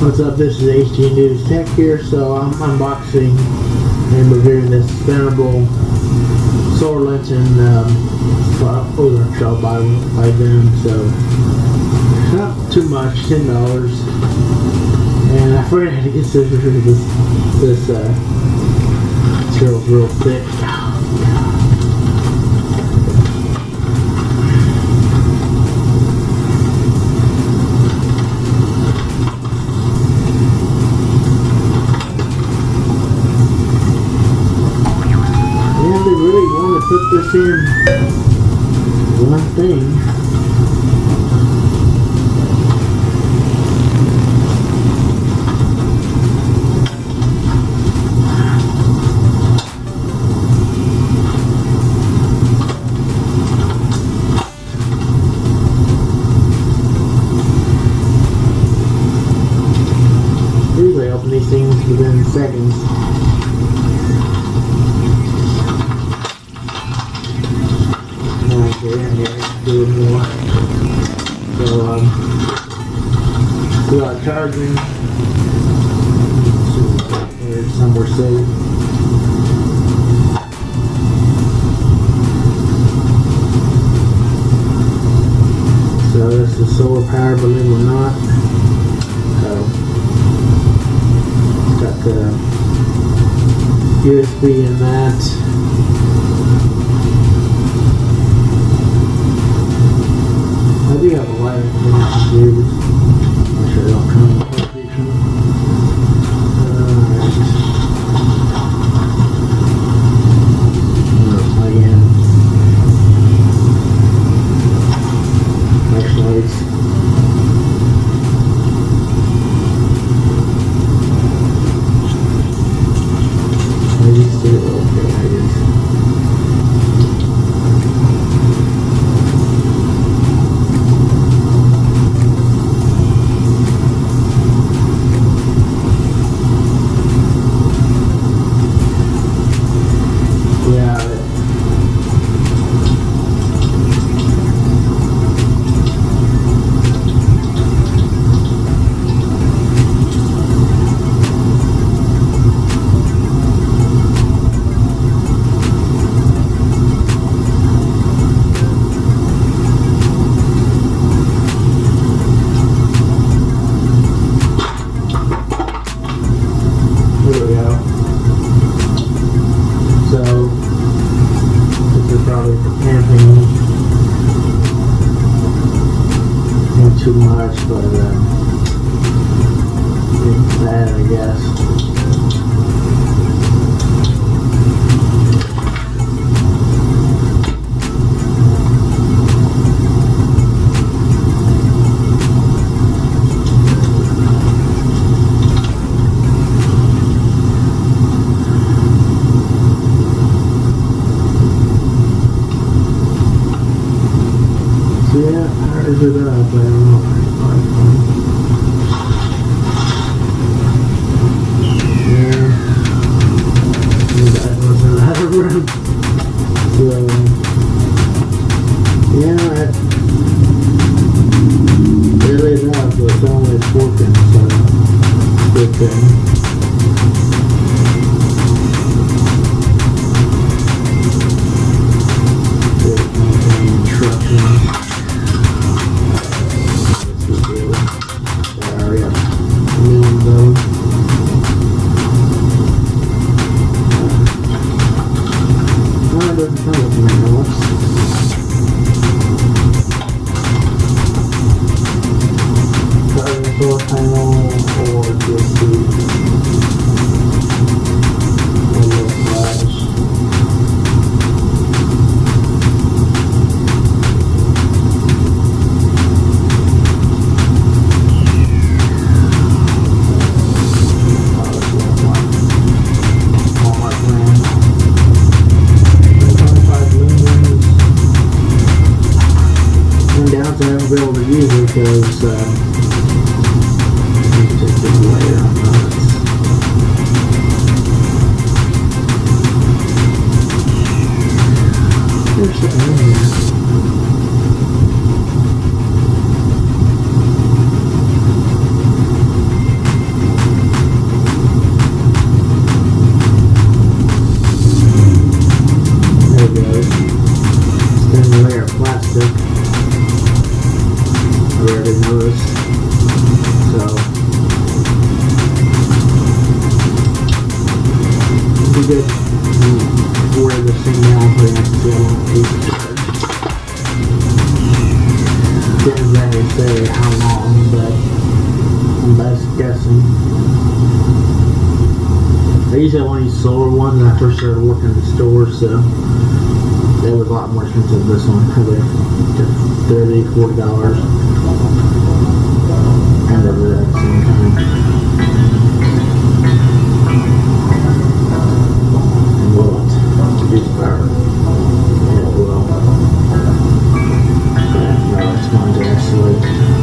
What's up, this is HDNEWS TECH here. So I'm unboxing and reviewing this spinnerable solar lantern Ozark shell by them. So not too much, $10. And I forgot how to get scissors. This material's real thick. Put this in one thing. Usually I open these things within seconds. Do more. So we are charging. There's somewhere safe. So this is solar power, believe it or not. So got the USB in that. I do have a light that I can use. I'm sure it'll come in the picture. Plug in flashlights. Maybe still okay, I guess. Too much, but it's bad, I guess. So yeah, powers it up, but I don't know. It's always working, so good thing. Solar panel or just flash. Walmart brand. 25 lumens. One downside I haven't been able to use it because just a layer on those. There's something in here. be good to wear the same now and put it next to the piece. Didn't really say how long, but I'm best guessing. I used to have one of these solar ones when I first started working in the store, so it was a lot more expensive than this one, probably $30, $40. And at the same time. And will it reduce power? Yeah, it will. No, it's going to actually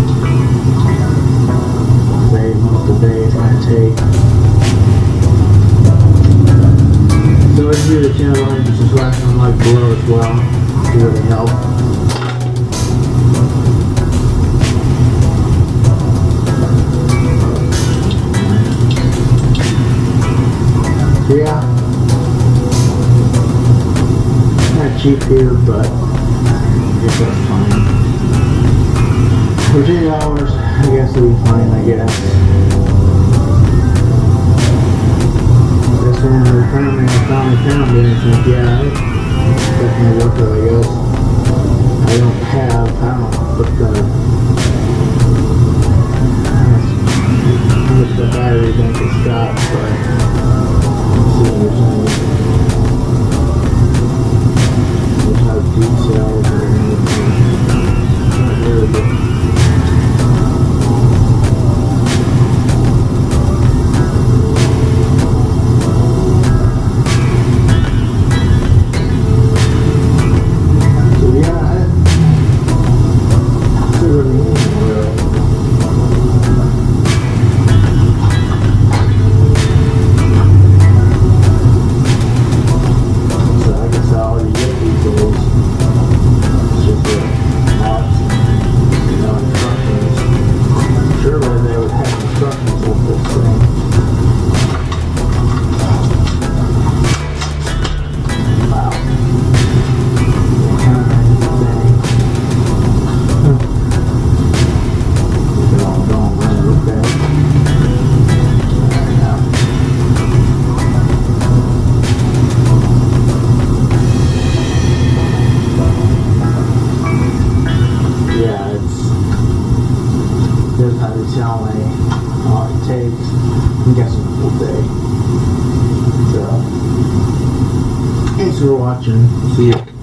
save most of the day it's going to take. So if you do the channel, and just subscribe and like below as well. It really help. So yeah, not cheap here, but it's just fine. For $10, I guess it'll be fine. I guess. When the retirement finally found it, it's like, yeah, it's definitely worth it, I guess. I don't know what the battery bank has got, but let's see what there's no details or anything. Not really good. Tell me how it takes. I'm guessing a full day. So, thanks for watching. See you.